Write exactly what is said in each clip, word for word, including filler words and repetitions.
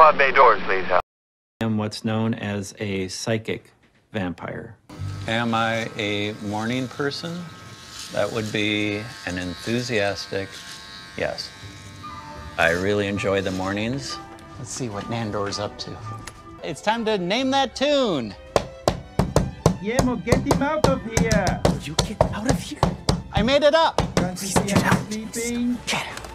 pod bay doors, please, Hal. I am what's known as a psychic vampire. Am I a morning person? That would be an enthusiastic yes. I really enjoy the mornings. Let's see what Nandor's up to. It's time to name that tune. Guillermo, get him out of here! Would you get out of here? I made it up! Please get out. Sleeping. Get out.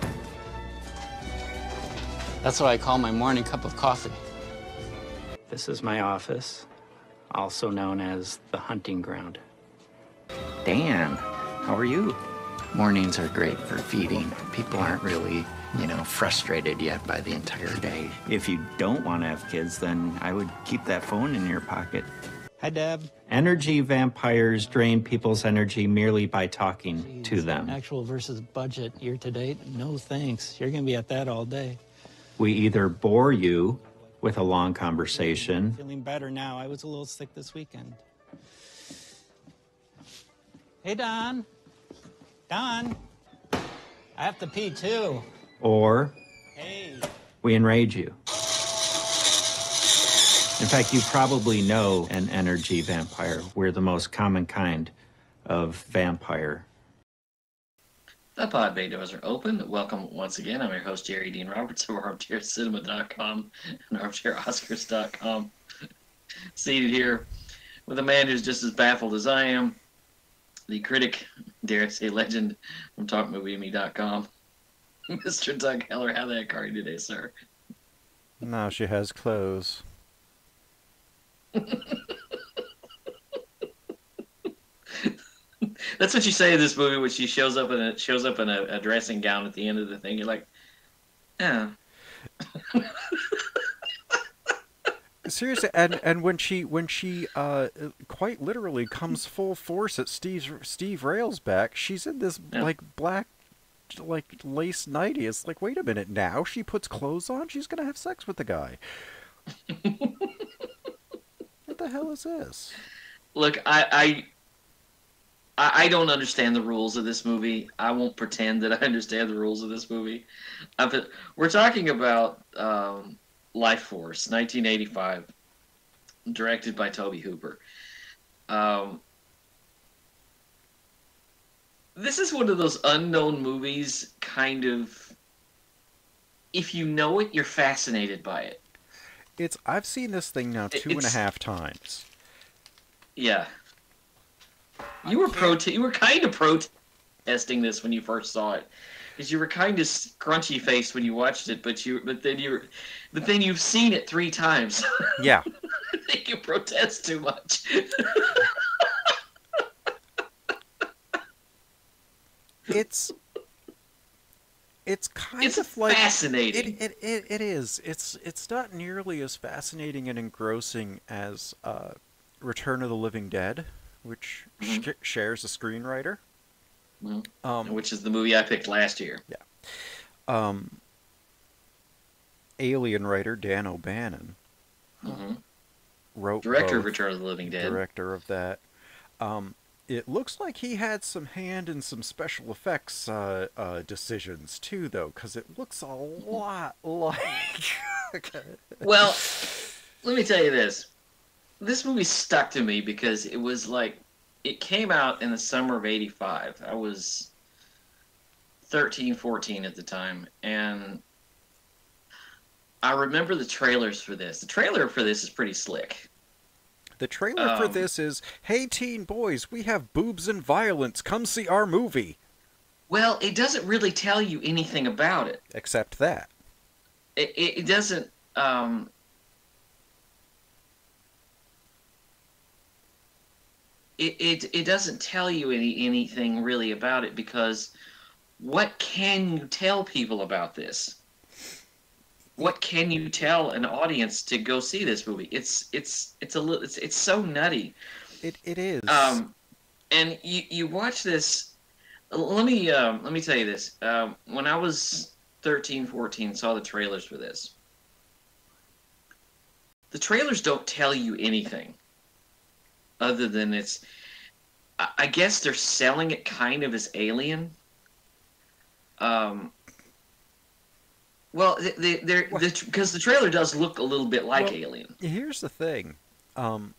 That's what I call my morning cup of coffee. This is my office, also known as the hunting ground. Dan, how are you? Mornings are great for feeding. People aren't really, you know, frustrated yet by the entire day. If you don't want to have kids, then I would keep that phone in your pocket. Hi, Deb. Energy vampires drain people's energy merely by talking Jeez, to them. Actual versus budget year to date? No thanks. You're going to be at that all day. We either bore you with a long conversation. Feeling better now. I was a little sick this weekend. Hey, Don. Don. I have to pee, too. Or Hey. we enrage you. In fact, you probably know an energy vampire. We're the most common kind of vampire. The pod bay doors are open. Welcome once again. I'm your host, Jerry Dean Roberts of armchair cinema dot com and armchair oscars dot com. Seated here with a man who's just as baffled as I am, the critic, dare I say legend, from talk movie me dot com, Mister Doug Heller. How the heck are you today, sir? Now she has clothes. That's what you say in this movie when she shows up in a shows up in a, a dressing gown at the end of the thing. You're like, oh. Seriously, and and when she when she uh quite literally comes full force at Steve Steve Railsback, she's in this Yeah. like black like lace nightie. It's like, wait a minute, now she puts clothes on, she's gonna have sex with the guy. What the hell is this? Look, I, I I don't understand the rules of this movie. I won't pretend that I understand the rules of this movie. I've, we're talking about um, Lifeforce, nineteen eighty-five, directed by Tobe Hooper. Um, this is one of those unknown movies, kind of, if you know it, you're fascinated by it. It's I've seen this thing now two and a It's- half times. Yeah. You were pro. You were kind of protesting this when you first saw it, because you were kind of scrunchy faced when you watched it. But you, but then you, but then you've seen it three times. Yeah. I think you protest too much. It's it's kind It's of like fascinating. It, it it it is. It's it's not nearly as fascinating and engrossing as uh, Return of the Living Dead, which Mhm. sh- shares a screenwriter. Mhm. Um, Which is the movie I picked last year. yeah. Um, Alien writer Dan O'Bannon hmm wrote Director of both, Return of the Living Dead. director of that. Um, it looks like he had some hand in some special effects uh, uh, decisions too, though, because it looks a lot like. Well, let me tell you this. This movie stuck to me because it was like, it came out in the summer of eighty-five. I was thirteen, fourteen at the time, and I remember the trailers for this. The trailer for this is pretty slick. The trailer for Um, this is, "Hey teen boys, we have boobs and violence. Come see our movie." Well, it doesn't really tell you anything about it. Except that. It, it, it doesn't... Um, it, it, it doesn't tell you any anything really about it, because what can you tell people about this? What can you tell an audience to go see this movie? It's it's it's a little it's it's so nutty. It it is. Um, and you you watch this. Let me um, let me tell you this. Um, when I was thirteen, fourteen, saw the trailers for this. The trailers don't tell you anything, other than it's. I, I guess they're selling it kind of as Alien. Um. Well, they, they're because the, the trailer does look a little bit like well, Alien. Here's the thing. Um,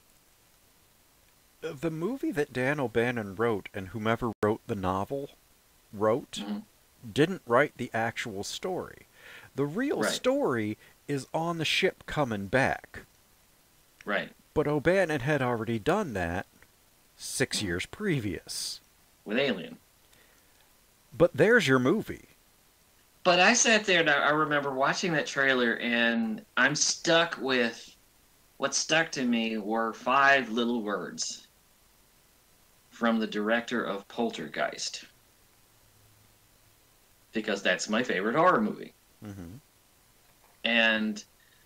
the movie that Dan O'Bannon wrote, and whomever wrote the novel wrote, mm-hmm. didn't write the actual story. The real right. story is on the ship coming back. Right. But O'Bannon had already done that six mm-hmm. years previous. With Alien. But there's your movie. But I sat there and I remember watching that trailer, and I'm stuck with what stuck to me were five little words from the director of Poltergeist, because that's my favorite horror movie. Mm-hmm. And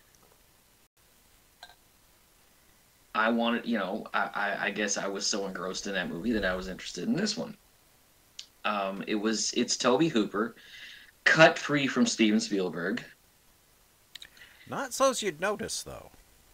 I wanted, you know, I, I, I guess I was so engrossed in that movie that I was interested in this one. Um, it was, it's Tobe Hooper, cut free from Steven Spielberg. Not so as you'd notice, though.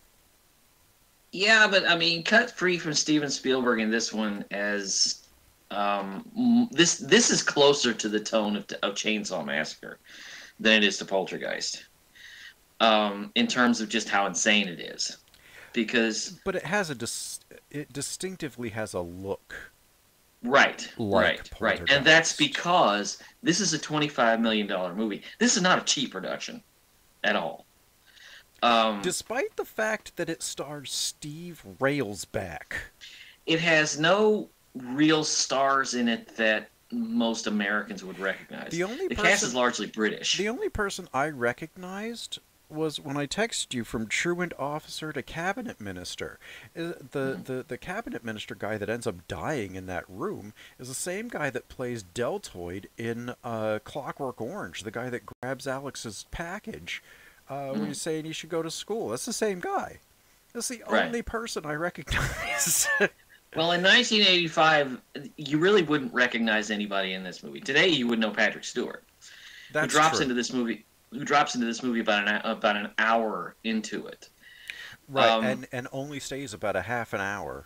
Yeah, but I mean, cut free from Steven Spielberg in this one as um, this this is closer to the tone of, of Chainsaw Massacre than it is to Poltergeist, um, in terms of just how insane it is. Because, but it has a dis- it distinctively has a look. Right, like right, right, and that's because this is a twenty-five million dollar movie. This is not a cheap production, at all. Um, Despite the fact that it stars Steve Railsback. It has no real stars in it that most Americans would recognize. The only the person, cast is largely British. The only person I recognized was when I texted you from truant officer to cabinet minister. The, mm-hmm. the, the cabinet minister guy that ends up dying in that room is the same guy that plays Deltoid in uh, Clockwork Orange, the guy that grabs Alex's package. Uh, when mm. he's saying he should go to school. That's the same guy. That's the right. only person I recognize. Well, in nineteen eighty-five, you really wouldn't recognize anybody in this movie. Today, you would know Patrick Stewart, That's who drops true. into this movie. Who drops into this movie about an about an hour into it. Right, um, and and only stays about a half an hour.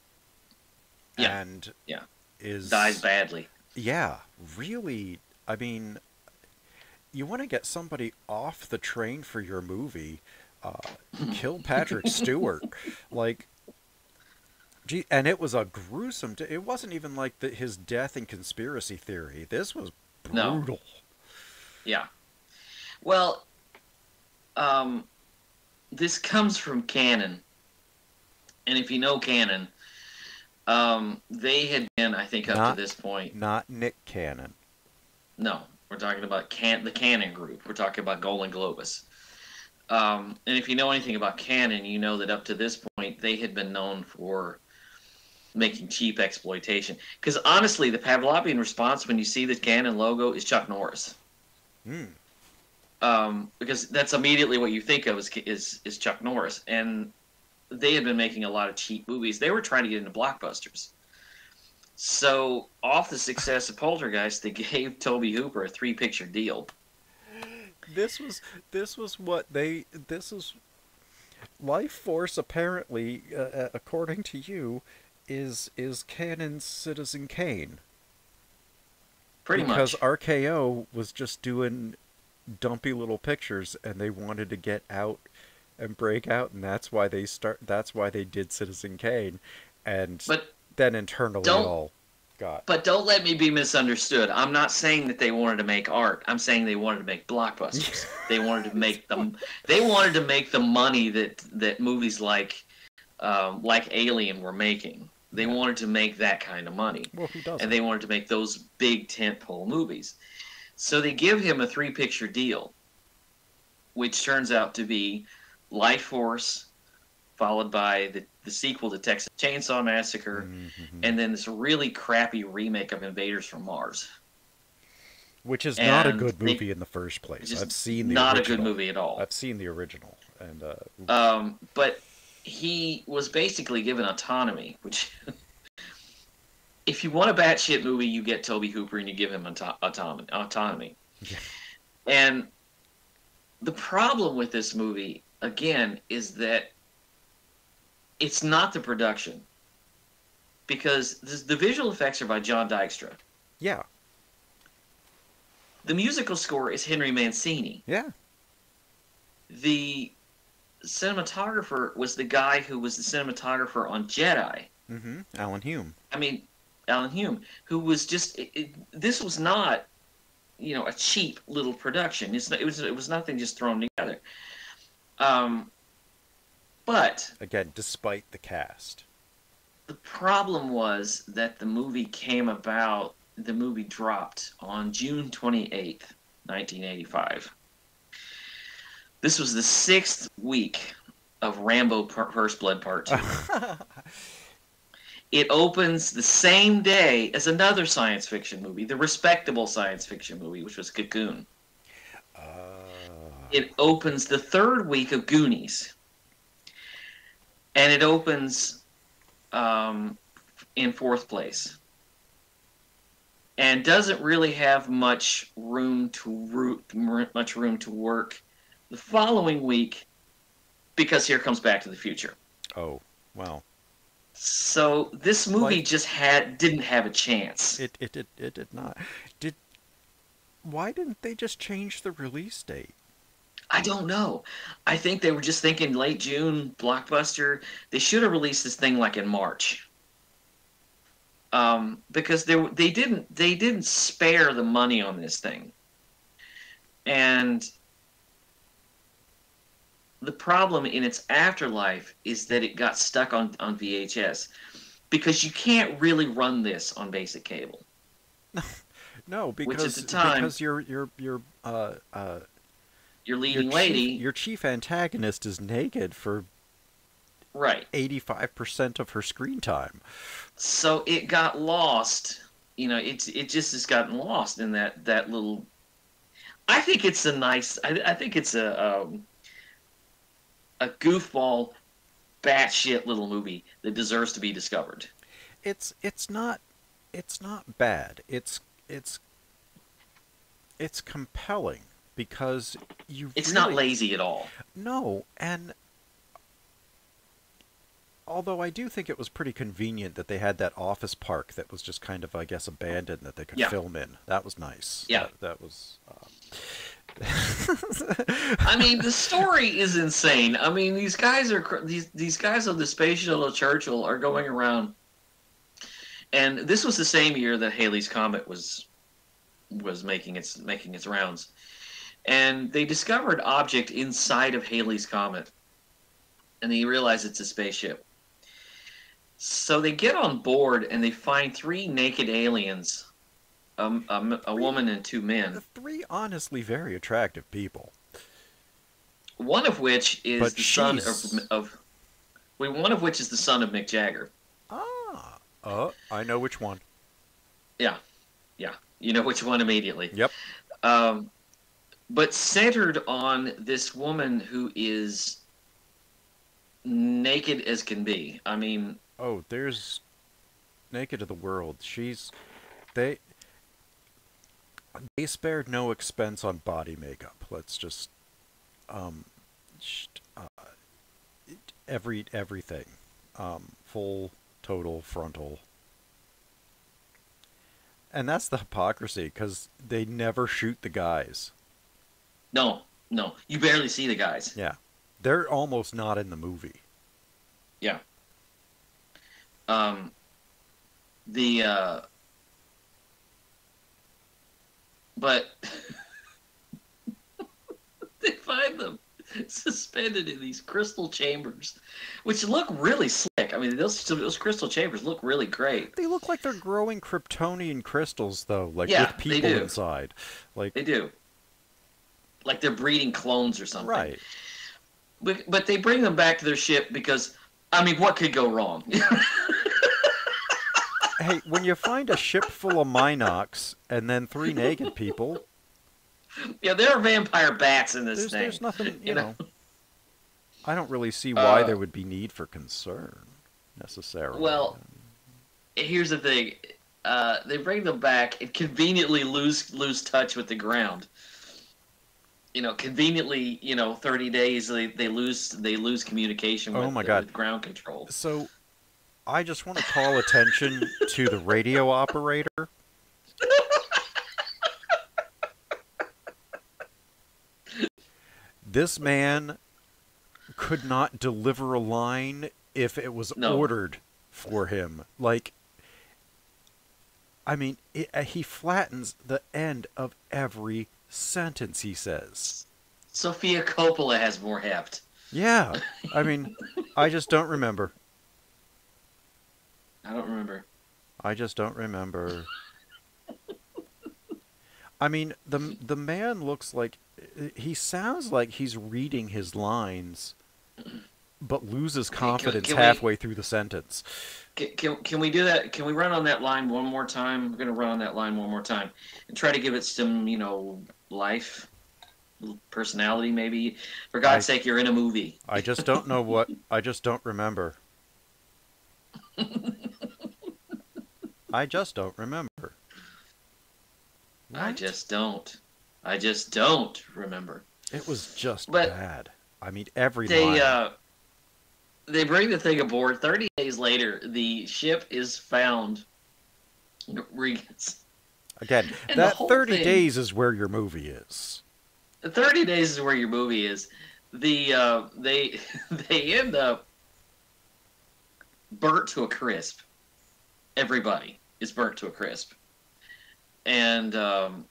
Yeah, and yeah, is dies badly. Yeah, really. I mean. You want to get somebody off the train for your movie, uh, kill Patrick Stewart. Like, gee, and it was a gruesome... T- it wasn't even like the, his death in Conspiracy Theory. This was brutal. No. Yeah. Well, um, this comes from KANE. And if you know KANE, um, they had been, I think, up not, to this point... Not Nick Cannon. No. We're talking about Can- the KANE group. We're talking about Golan Globus. Um, and if you know anything about KANE, you know that up to this point, they had been known for making cheap exploitation. Because honestly, the Pavlovian response when you see the KANE logo is Chuck Norris. Mm. Um, because that's immediately what you think of is, is, is Chuck Norris. And they had been making a lot of cheap movies. They were trying to get into blockbusters. So, off the success of Poltergeist, they gave Tobe Hooper a three-picture deal. This was this was what they this is Lifeforce apparently, uh, according to you, is is KANE's Citizen Kane. Pretty because much. Because R K O was just doing dumpy little pictures, and they wanted to get out and break out, and that's why they start. That's why they did Citizen Kane, and. But then internally all got. But don't let me be misunderstood. I'm not saying that they wanted to make art. I'm saying they wanted to make blockbusters. They wanted to make them. They wanted to make the money that that movies like um, like Alien were making. They yeah. wanted to make that kind of money. Well, who doesn't? And they wanted to make those big tentpole movies. So they give him a three-picture deal, which turns out to be Lifeforce, followed by the, the sequel to Texas Chainsaw Massacre, mm-hmm. and then this really crappy remake of Invaders from Mars. Which is and not a good movie they, in the first place. I've seen the not original. Not a good movie at all. I've seen the original. and uh, um, But he was basically given autonomy, which... if you want a batshit movie, you get Tobe Hooper and you give him auto- autonomy. autonomy. Yeah. And the problem with this movie, again, is that it's not the production, because this, the visual effects are by John Dykstra. Yeah. The musical score is Henry Mancini. Yeah. The cinematographer was the guy who was the cinematographer on Jedi. Mm-hmm. Alan Hume. I mean, Alan Hume, who was just it, it, this was not, you know, a cheap little production. It's, it was it was nothing just thrown together. Um, but again, despite the cast, the problem was that the movie came about. The movie dropped on June twenty-eighth, nineteen eighty-five. This was the sixth week of Rambo First Blood Part two. It opens the same day as another science fiction movie, the respectable science fiction movie, which was Cocoon. Uh... It opens the third week of Goonies. And it opens um, in fourth place. And doesn't really have much room to root, much room to work the following week, because here comes Back to the Future. Oh, wow. So this movie like, just had didn't have a chance. It, it it it did not. Did why didn't they just change the release date? I don't know. I think they were just thinking late June blockbuster. They should have released this thing like in March. Um, because they they didn't they didn't spare the money on this thing. And the problem in its afterlife is that it got stuck on, on V H S, because you can't really run this on basic cable. No, because Which at the time, because your your your uh uh your leading your lady, chief, your chief antagonist is naked for right eighty-five percent of her screen time. So it got lost. You know, it's it just has gotten lost in that that little. I think it's a nice. I, I think it's a. Um, a goofball, batshit little movie that deserves to be discovered. It's it's not it's not bad. It's it's it's compelling because you. It's really, not lazy at all. No, and although I do think it was pretty convenient that they had that office park that was just kind of, I guess, abandoned that they could yeah. film in. That was nice. Yeah, that, that was. Um... I mean, the story is insane. I mean, these guys are these these guys on the space shuttle Churchill are going around, and this was the same year that Halley's Comet was was making its making its rounds, and they discovered object inside of Halley's Comet, and they realize it's a spaceship. So they get on board and they find three naked aliens. Um, a, a woman and two men. Three honestly very attractive people. One of which is but the she's... son of, of. Well, one of which is the son of Mick Jagger. Ah, uh, I know which one. Yeah, yeah, you know which one immediately. Yep. Um, but centered on this woman who is naked as can be. I mean. Oh, there's Naked of the World. She's they. They spared no expense on body makeup. Let's just, um, uh, every everything, um, full, total, frontal, and that's the hypocrisy because they never shoot the guys. No, no, you barely see the guys. Yeah, they're almost not in the movie. Yeah. Um. The. Uh, But they find them suspended in these crystal chambers, which look really slick. I mean, those those crystal chambers look really great. They look like they're growing Kryptonian crystals, though, like yeah, with people inside. Like they do. Like they're breeding clones or something. Right. But, but they bring them back to their ship because, I mean, what could go wrong? Hey, when you find a ship full of mynocks and then three naked people... Yeah, there are vampire bats in this there's, thing. There's nothing, you, you know... know. I don't really see why uh, there would be need for concern, necessarily. Well, here's the thing. Uh, they bring them back and conveniently lose lose touch with the ground. You know, conveniently, you know, thirty days, they, they lose they lose communication with, oh my the, God. with ground control. So... I just want to call attention to the radio operator. This man could not deliver a line if it was No. ordered for him. Like, I mean, it, uh, he flattens the end of every sentence he says. Sophia Coppola has more heft. Yeah, I mean, I just don't remember. I don't remember. I just don't remember. I mean, the the man looks like, he sounds like he's reading his lines, but loses confidence can we- halfway through the sentence. Can, can, can we do that? Can we run on that line one more time? We're going to run on that line one more time and try to give it some, you know, life, personality maybe. For God's I- sake, you're in a movie. I just don't know what, I just don't remember. I just don't remember. I What? just don't. I just don't remember. It was just But bad. I mean, every They line. uh, they bring the thing aboard. Thirty days later, the ship is found. Re- Again, and the that whole thirty thing- days is where your movie is. Thirty days is where your movie is. The uh, they they end up burnt to a crisp. Everybody is burnt to a crisp, and um,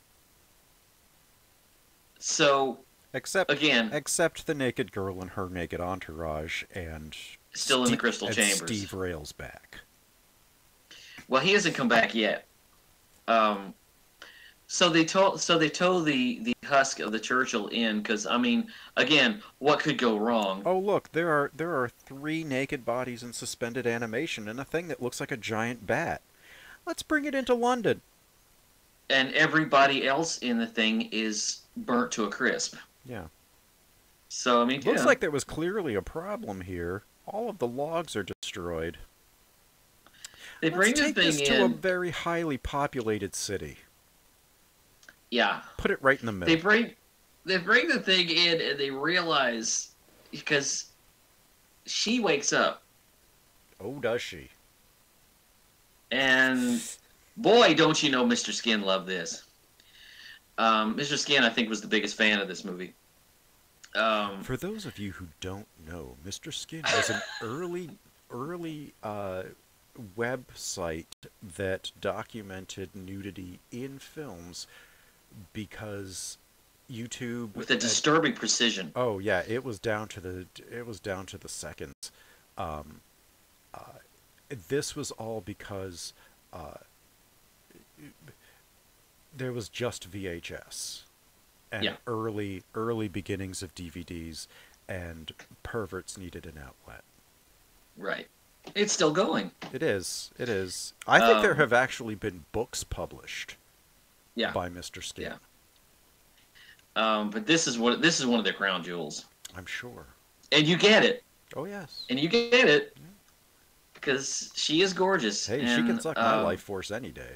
so Except again, except the naked girl and her naked entourage and still in the Ste- crystal and chambers. Steve Railsback. Well, he hasn't come back yet. Um, so they told so they tow the the husk of the Churchill in because I mean, again, what could go wrong? Oh look, there are there are three naked bodies in suspended animation and a thing that looks like a giant bat. Let's bring it into London. And everybody else in the thing is burnt to a crisp. Yeah. So I mean, Looks yeah. like there was clearly a problem here. All of the logs are destroyed. They bring Let's the take thing this to a in. very highly populated city. Yeah, Put it right in the middle. they bring they bring the thing in, and they realize because she wakes up, Oh, does she? and boy, don't you know, Mister Skin loved this. Um, Mister Skin, I think, was the biggest fan of this movie. Um, For those of you who don't know, Mister Skin was an early, early uh, website that documented nudity in films because YouTube with a had- disturbing precision. oh yeah, it was down to the it was down to the seconds. Um, uh, this was all because uh, there was just V H S and Yeah. early early beginnings of D V Ds, and perverts needed an outlet. Right. It's still going. It is. It is. I think there Um, have actually been books published Yeah. by Mister Skin. Yeah. Um, but this is what this is one of their crown jewels, I'm sure. and you get it, Oh yes. and you get it because she is gorgeous. Hey, she and, can suck my um, life force any day.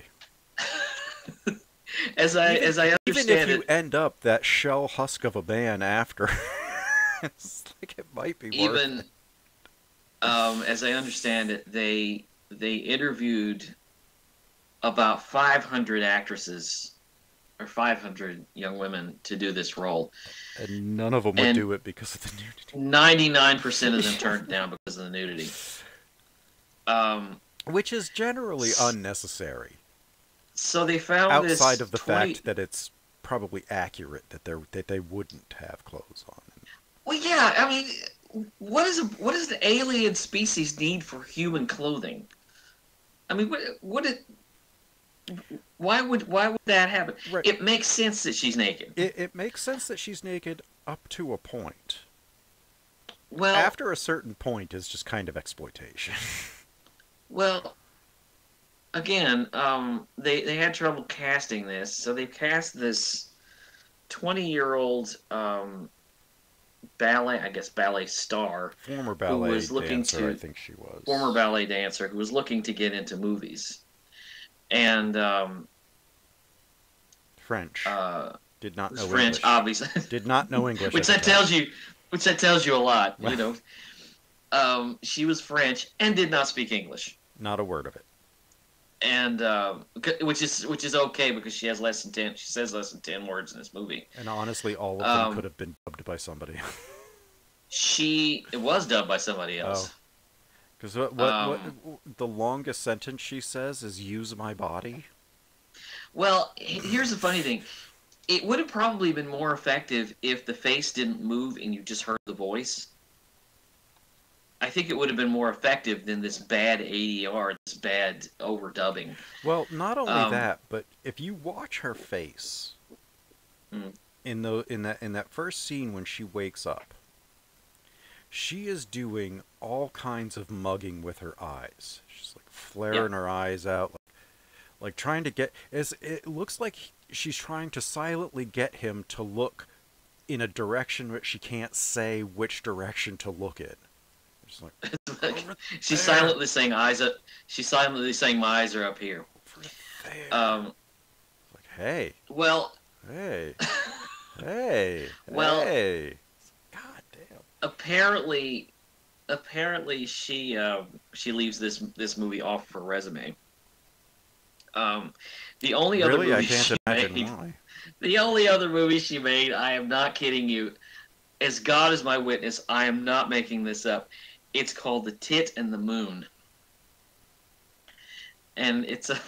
As I even, as I even understand if you it, end up that shell husk of a man after, it's like it might be worth even it. um, as I understand it, they they interviewed about five hundred actresses or five hundred young women to do this role. And none of them would and- do it because of the nudity. ninety-nine percent of them turned it down because of the nudity. Um, Which is generally unnecessary. so they found this Outside of the twenty fact that it's probably accurate that they that they wouldn't have clothes on. Well, yeah. I mean, what is a, what does the alien species need for human clothing? I mean, what what it? Why would why would that happen? Right. It makes sense that she's naked. It, it makes sense that she's naked up to a point. Well, After a certain point is just kind of exploitation. well, again, um, they they had trouble casting this, so they cast this twenty-year-old um, ballet, I guess ballet star, Former ballet was looking dancer, to- I think she was. former ballet dancer who was looking to get into movies, and um, French. uh, Did not was know French, English. obviously. Did not know English. which at that the time. tells you, which that tells you a lot. You know, um, she was French and did not speak English, Not a word of it. and uh, which is which is okay because she has less than ten. She says less than ten words in this movie. And honestly, all of them Um, could have been dubbed by somebody. She it was dubbed by somebody else. Oh. Because what, what, Um, what the longest sentence she says is "use my body." Well, h- here's the funny thing. It would have probably been more effective if the face didn't move and you just heard the voice. I think it would have been more effective than this bad A D R, this bad overdubbing. Well, not only Um, that, but if you watch her face Mm. in the in that in that first scene when she wakes up, she is doing all kinds of mugging with her eyes. She's like flaring Yeah. her eyes out, like, like trying to get. As it looks like she's trying to silently get him to look in a direction that she can't say which direction to look in. She's like, "Over She's there, silently saying eyes up. She's silently saying my eyes are up here. over there." Um, Like, hey, well, hey, hey, Well- hey. God damn. apparently, apparently she uh, she leaves this this movie off of her resume. Um, the only other Really, movie I can't she imagine made, why. the only other movie she made, I am not kidding you, as God is my witness, I am not making this up. It's called The Tit and the Moon, and it's a.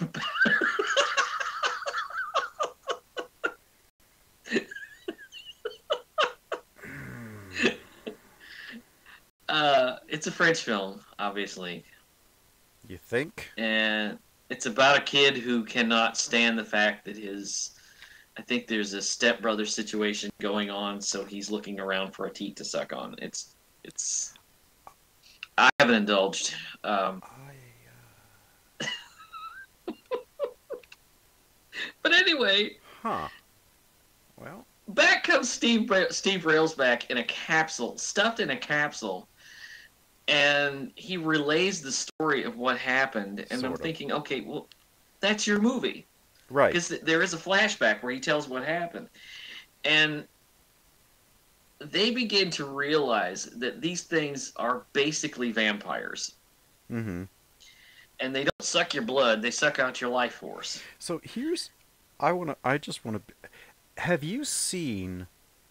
Uh, it's a French film, obviously, You think? and it's about a kid who cannot stand the fact that his, I think there's a stepbrother situation going on, so he's looking around for a teat to suck on. It's, it's, I haven't indulged. Um, I, uh... but anyway, Huh. Well, back comes Steve Ra- Steve Railsback in a capsule, stuffed in a capsule, and he relays the story of what happened. And Sort I'm of. thinking, okay, well, that's your movie. right. Because there is a flashback where he tells what happened. And they begin to realize that these things are basically vampires. Mm-hmm. And they don't suck your blood, they suck out your life force. So here's, I wanna, I just wanna, have you seen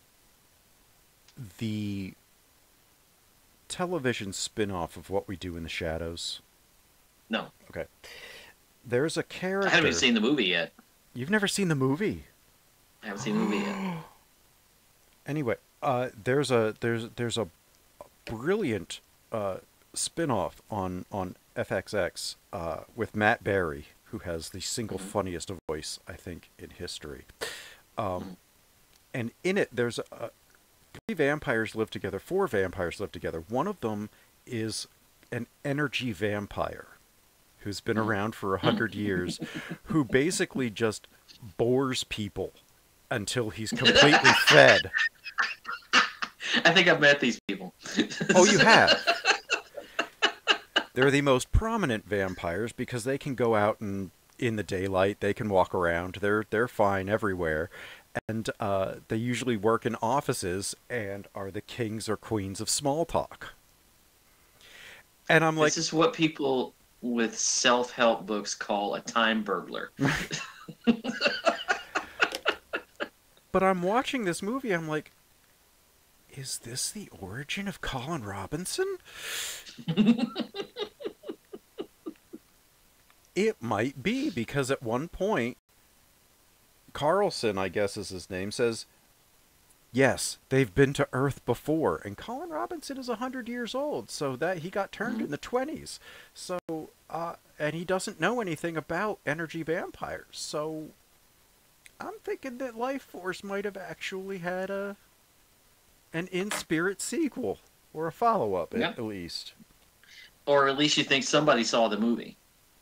the television spin-off of What We Do in the Shadows? No, Okay. There's a character. I haven't even seen the movie yet. You've never seen the movie? I haven't seen the movie yet. Anyway, uh, there's a there's there's a brilliant uh, spin-off on on F X X uh, with Matt Berry, who has the single Mhm. funniest voice I think in history. Um, Mhm. And in it, there's a, three vampires live together. Four vampires live together. One of them is an energy vampire who's been around for a hundred years, who basically just bores people until he's completely fed. I think I've met these people. Oh, you have? They're the most prominent vampires because they can go out and in the daylight, they can walk around. They're they're fine everywhere, and uh, they usually work in offices and are the kings or queens of small talk. And I'm like, This is what people with self-help books call a time burglar. but I'm watching this movie. I'm like, is this the origin of Colin Robinson? It might be, because at one point, Carlson, I guess is his name, says, yes, they've been to Earth before. And Colin Robinson is one hundred years old, so that he got turned in the twenties. So, uh, and he doesn't know anything about energy vampires. So, I'm thinking that Lifeforce might have actually had a an in-spirit sequel, or a follow-up, Yeah. at least. Or at least you think somebody saw the movie.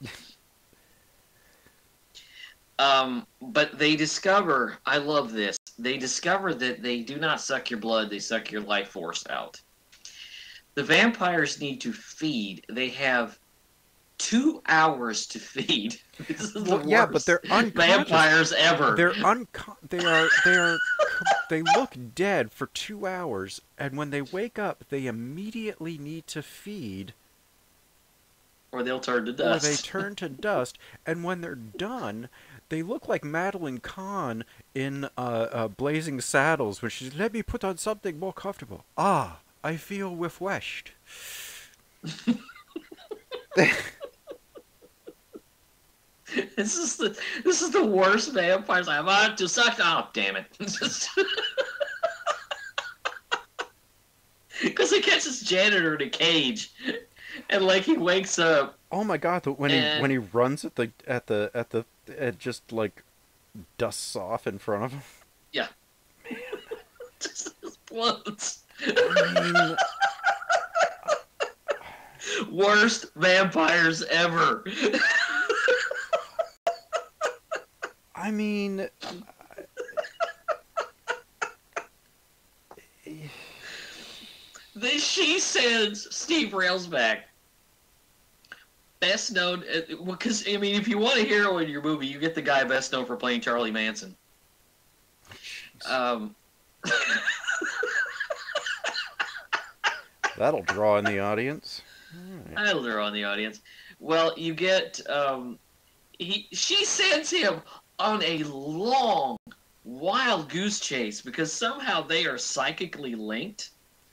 um, but they discover, I love this, they discover that they do not suck your blood, they suck your life force out. The vampires need to feed. They have two hours to feed. This is the Well, yeah, but worst they're unconscious. vampires ever. They're unco- They are. They are. They look dead for two hours, and when they wake up, they immediately need to feed Or they'll turn to or dust. they turn to dust, and when they're done, they look like Madeline Kahn in uh, uh, Blazing Saddles, when she's, let me put on something more comfortable. Ah, I feel refreshed. This is the this is the worst vampires I want to suck. Oh, damn it! Because he catches janitor in a cage, and like he wakes up. Oh my god! When and... he when he runs at the at the at the it just like dusts off in front of him. Yeah. Man, just explodes. I mean... Worst vampires ever. I mean, the, she sends Steve Railsback, best known, because, I mean, if you want a hero in your movie, you get the guy best known for playing Charlie Manson. Um, That'll draw in the audience. Right. That'll draw in the audience. Well, you get, um, he, she sends him on a long, wild goose chase because somehow they are psychically linked,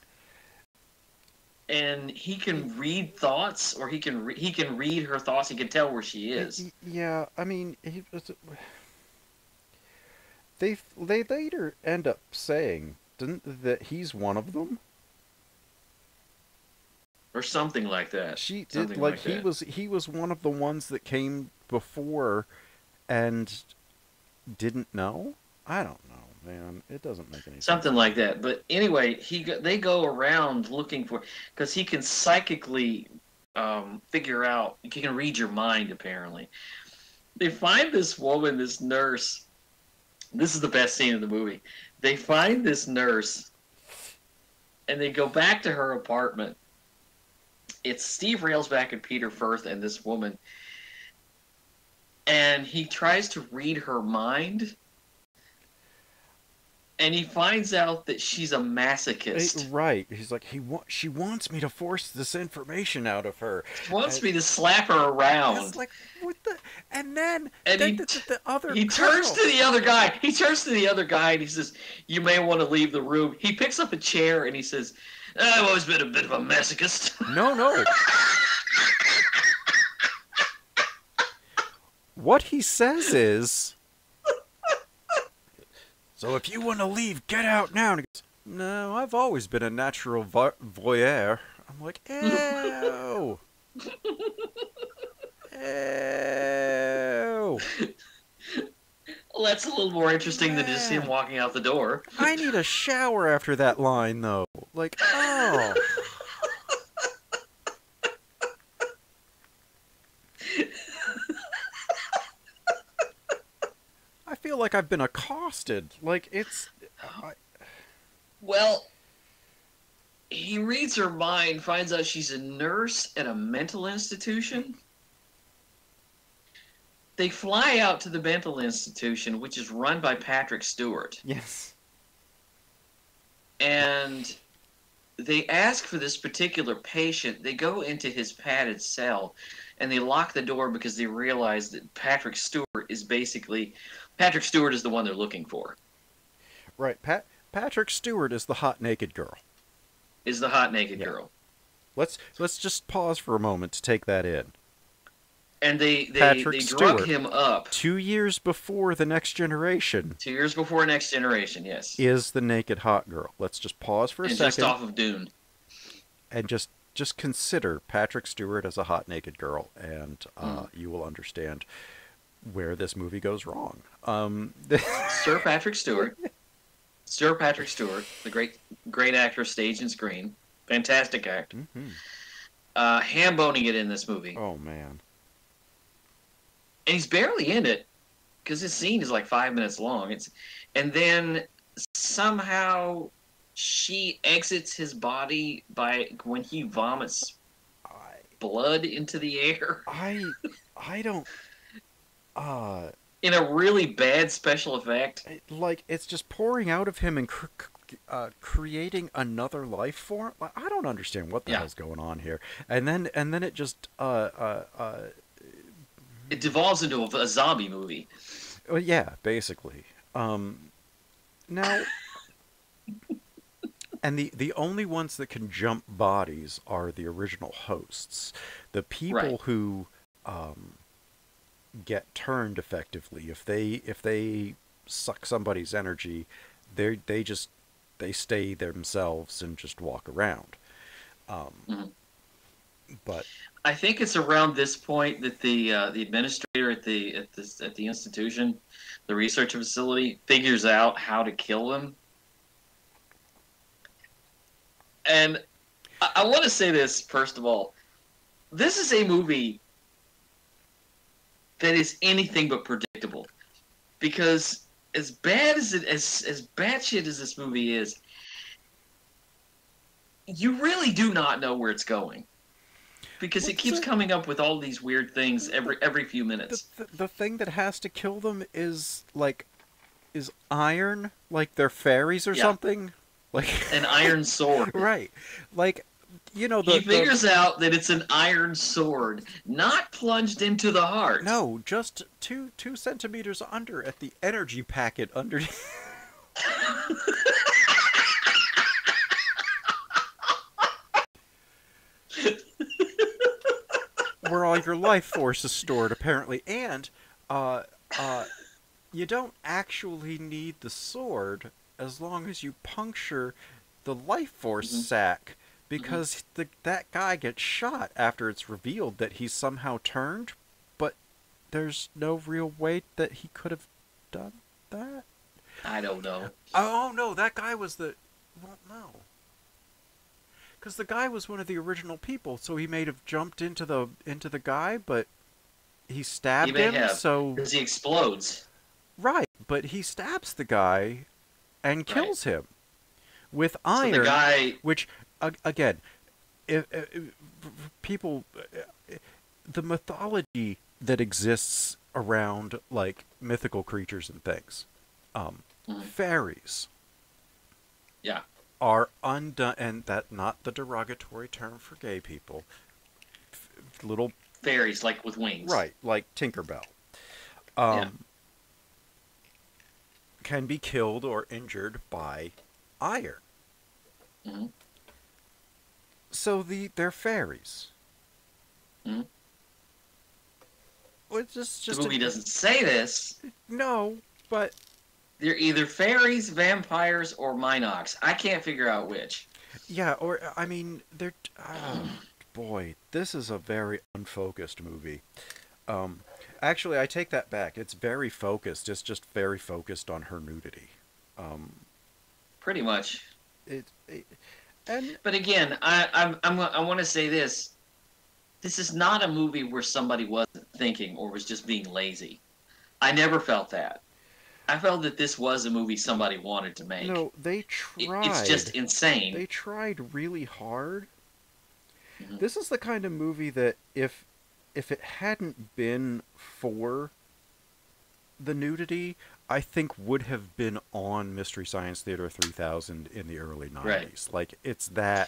and he can read thoughts, or he can re he can read her thoughts. He can tell where she is. Yeah, I mean, he, they they later end up saying, didn't that he's one of them, or something like that. She something did like, like he that. was he was one of the ones that came before and didn't know? I don't know, man. It doesn't make any Something sense. Something like that. But anyway, he go, they go around looking for... Because he can psychically um, figure out... He can read your mind, apparently. They find this woman, this nurse. This is the best scene of the movie. They find this nurse, and they go back to her apartment. It's Steve Railsback and Peter Firth and this woman. And he tries to read her mind, and he finds out that she's a masochist. Right. He's like, he wa she wants me to force this information out of her. She wants and, me to slap her around. It's like, what the... And then, and then he, the, the, the other he turns to the other guy. He turns to the other guy, and he says, you may want to leave the room. He picks up a chair, and he says, I've always been a bit of a masochist. No, no. What he says is, so if you want to leave, get out now. And he goes, no, I've always been a natural vo voyeur. I'm like, ew. Ew. Well, that's a little more interesting than just him walking out the door. I need a shower after that line, though. Like, oh. I feel like I've been accosted. Like, it's... I... Well, he reads her mind, finds out she's a nurse at a mental institution. They fly out to the mental institution, which is run by Patrick Stewart. Yes. And they ask for this particular patient. They go into his padded cell, and they lock the door because they realize that Patrick Stewart is basically... Patrick Stewart is the one they're looking for. Right. Pat Patrick Stewart is the hot naked girl. Is the hot naked yeah. girl. Let's let's just pause for a moment to take that in. And they they, Patrick they drug Stewart, him up. Two years before The Next Generation. Two years before Next Generation, yes. Is the naked hot girl. Let's just pause for a and second. just off of Dune. And just just consider Patrick Stewart as a hot naked girl, and uh, mm. you will understand where this movie goes wrong. Um, Sir Patrick Stewart. Sir Patrick Stewart, the great great actor, stage and screen. Fantastic actor. Mm-hmm. uh, ham-boning it in this movie. Oh, man. And he's barely in it, because his scene is like five minutes long. It's, and then somehow she exits his body by when he vomits I, blood into the air. I, I don't... Uh, in a really bad special effect. Like, it's just pouring out of him in cr uh, creating another life form. Like, I don't understand what the Yeah. hell's going on here. And then and then it just uh uh uh. It devolves into a, a zombie movie. Well, yeah, basically. Um, now, and the the only ones that can jump bodies are the original hosts, the people Right. who um, get turned effectively. If they if they suck somebody's energy, they they just they stay themselves and just walk around. Um, Mhm. But I think it's around this point that the uh, the administrator at the at this at the institution, the research facility, figures out how to kill them. And I, I want to say this first of all: this is a movie that is anything but predictable, because as bad as it as as batshit as this movie is, you really do not know where it's going. Because it What's keeps it- coming up with all these weird things every every few the, minutes. the the thing that has to kill them is like is iron, like they're fairies or Yeah. something. Like An iron sword. right, like you know the He the- figures out that it's an iron sword, not plunged into the heart. no, just two two centimeters under at the energy packet underneath. Where all your life force is stored, apparently, and uh, uh, you don't actually need the sword as long as you puncture the life force Mhm. sac, because the, that guy gets shot after it's revealed that he's somehow turned, but there's no real way that he could have done that. I don't know. Oh no, that guy was the well, no. Because the guy was one of the original people, so he may have jumped into the into the guy, but he stabbed He may him. have, So because he explodes. right, but he stabs the guy and kills him with So iron, the guy, which uh, again, if, if, if people, uh, the mythology that exists around like mythical creatures and things, um, Mhm. fairies. yeah, Are undone, and that not the derogatory term for gay people. F- little fairies like with wings. right, like Tinkerbell, um, Yeah. can be killed or injured by iron. hmm So the they're fairies. Mhm. Well, it's just The just movie a- doesn't say this. no, but They're either fairies, vampires, or mynocks. I can't figure out which. yeah, or I mean, they're oh, boy, this is a very unfocused movie. Um, actually, I take that back. It's very focused. It's just very focused on her nudity. Um, Pretty much. it, it and But again, I I'm, I'm I want to say this. This is not a movie where somebody wasn't thinking or was just being lazy. I never felt that. I felt that this was a movie somebody wanted to make. no, they It- tried. it's just insane. They tried really hard. Mhm. This is the kind of movie that if if it hadn't been for the nudity, I think would have been on Mystery Science Theater three thousand in the early nineties. Like it's that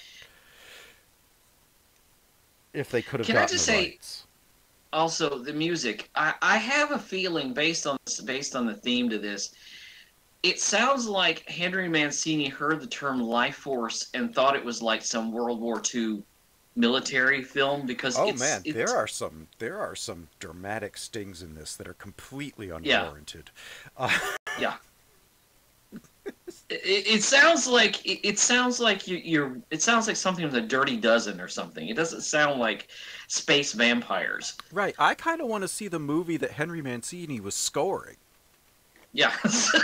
if they could have Can I gotten just the say- rights. Also, the music. I, I have a feeling based on based on the theme to this, it sounds like Henry Mancini heard the term Life Force and thought it was like some World War Two military film because Oh it's, man, it's, there are some there are some dramatic stings in this that are completely Yeah. unwarranted. Uh, yeah. It, it sounds like it, it sounds like you, you're. It sounds like something from the Dirty Dozen or something. It doesn't sound like space vampires. right, I kind of want to see the movie that Henry Mancini was scoring. Yeah.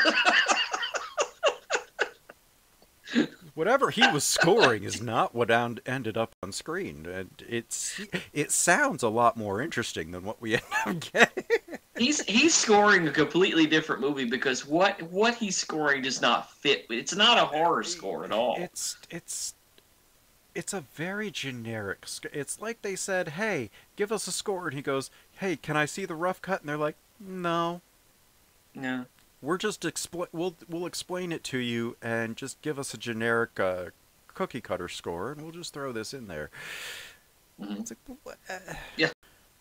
Whatever he was scoring is not what and ended up on screen, and it's it sounds a lot more interesting than what we end up getting. He's he's scoring a completely different movie because what what he's scoring does not fit. It's not a horror score at all. It's it's it's a very generic. sc- It's like they said, "Hey, give us a score," and he goes, "Hey, can I see the rough cut?" And they're like, "No." Yeah. we're just expl- we'll we'll explain it to you and just give us a generic uh, cookie cutter score, and we'll just throw this in there. Mm-hmm. It's like, what? Uh, Yeah.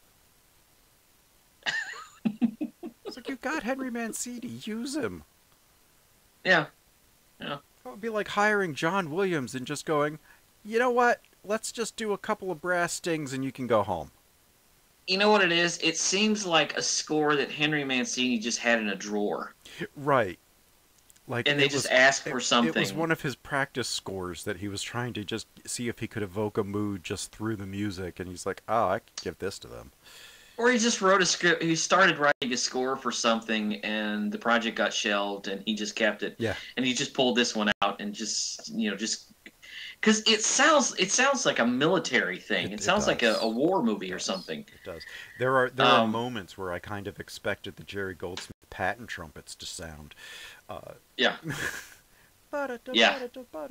It's like, you've got Henry Mancini, use him. Yeah. Yeah. That would be like hiring John Williams and just going, you know what? Let's just do a couple of brass stings and you can go home. You know what it is? It seems like a score that Henry Mancini just had in a drawer. Right. Like, And they it just was- asked for it- something. It was one of his practice scores that he was trying to just see if he could evoke a mood just through the music, and he's like, oh, I could give this to them. Or he just wrote a script. He started writing a score for something, and the project got shelved, and he just kept it. Yeah. And he just pulled this one out, and just you know, just because it sounds it sounds like a military thing. It- It, it sounds like a, does. a war movie It or does. something. It does. There are there are Um, moments where I kind of expected the Jerry Goldsmith patent trumpets to sound. Uh, Yeah. Yeah.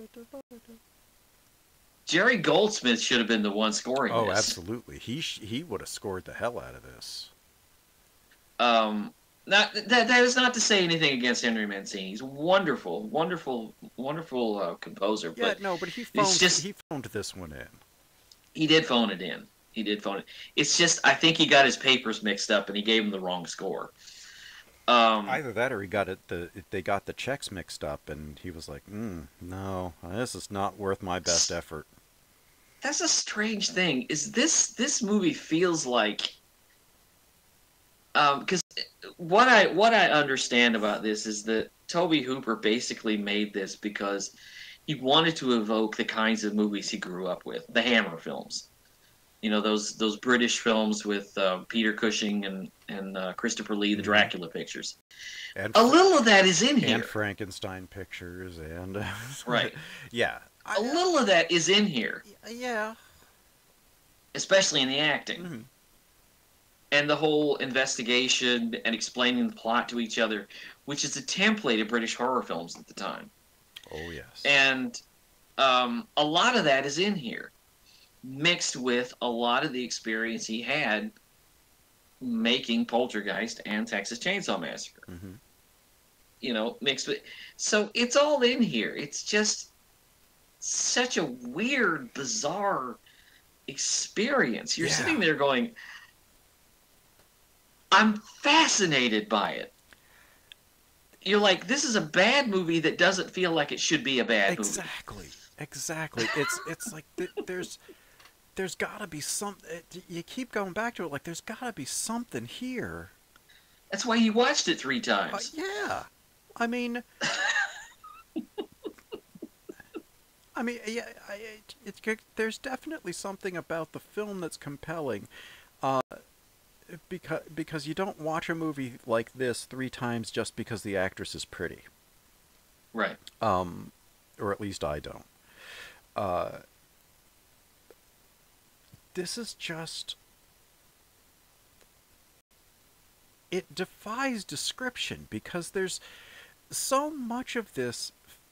Jerry Goldsmith should have been the one scoring Oh, this. absolutely. He sh- he would have scored the hell out of this. Um, not that that is not to say anything against Henry Mancini. He's a wonderful, wonderful, wonderful uh, composer. Yeah, But no, but he it's phoned, just- he phoned this one in. he did phone it in. He did phone it. It's just I think he got his papers mixed up and he gave him the wrong score. Um, Either that or he got it. The they got the checks mixed up, and he was like, mm, "No, this is not worth my best effort." that's a strange thing. Is this this movie feels like um because what I what I understand about this is that Tobe Hooper basically made this because he wanted to evoke the kinds of movies he grew up with, the Hammer films. You know, those those British films with uh, Peter Cushing and and uh, Christopher Lee, the Mhm. Dracula pictures. And A Fra- little of that is in here. and Frankenstein pictures and Right. yeah, A little of that is in here, yeah. especially in the acting. Mhm. And the whole investigation and explaining the plot to each other, which is a template of British horror films at the time. Oh yes. And um, a lot of that is in here, mixed with a lot of the experience he had making Poltergeist and Texas Chainsaw Massacre. hmm You know, mixed with. So it's all in here. It's just such a weird, bizarre experience. You're Yeah. sitting there going, I'm fascinated by it. You're like, this is a bad movie that doesn't feel like it should be a bad movie. Exactly. Exactly. It's it's like th- there's there's got to be some. It, you keep going back to it like there's got to be something here. That's why you watched it three Uh, times. yeah. I mean. I mean, yeah, I, it, it's good. There's definitely something about the film that's compelling, uh, because because you don't watch a movie like this three times just because the actress is pretty, Right. um, or at least I don't. Uh, this is just. It defies description because there's so much of this.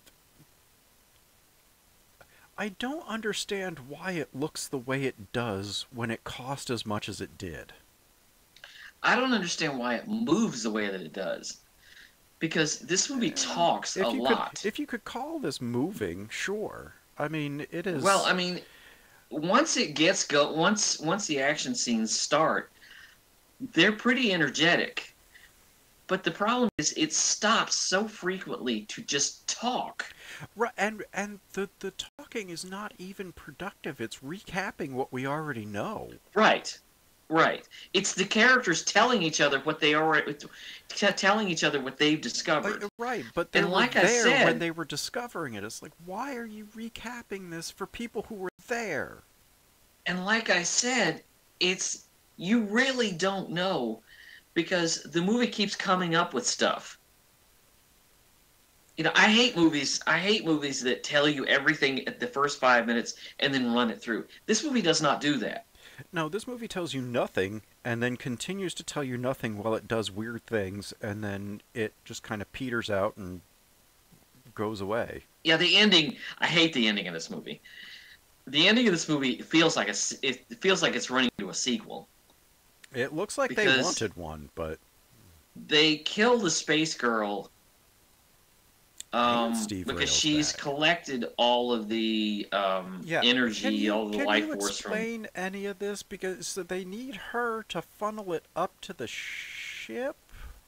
I don't understand why it looks the way it does when it cost as much as it did. I don't understand why it moves the way that it does. Because this movie talks If a you lot. could, if you could call this moving, sure. I mean, it is. Well, I mean, once it gets go, once once the action scenes start, they're pretty energetic. But the problem is, it stops so frequently to just talk. Right, and and the the talking is not even productive. It's recapping what we already know. Right, right. It's the characters telling each other what they already, t- telling each other what they've discovered. Like, right, but they And were like I there said- when they were discovering it. It's like, why are you recapping this for people who were there? And like I said, it's you really don't know because the movie keeps coming up with stuff. You know, I hate movies. I hate movies that tell you everything at the first five minutes and then run it through. This movie does not do that. No, this movie tells you nothing and then continues to tell you nothing while it does weird things, and then it just kind of peters out and goes away. Yeah, the ending. I hate the ending of this movie. The ending of this movie feels like a. s- It feels like it's running to a sequel. It looks like they Because- wanted one, but they kill the space girl um, Steve because Railsback. she's collected all of the um, Yeah. energy, Can you, all of the can life you force from. explain any of this? Because so they need her to funnel it up to the ship?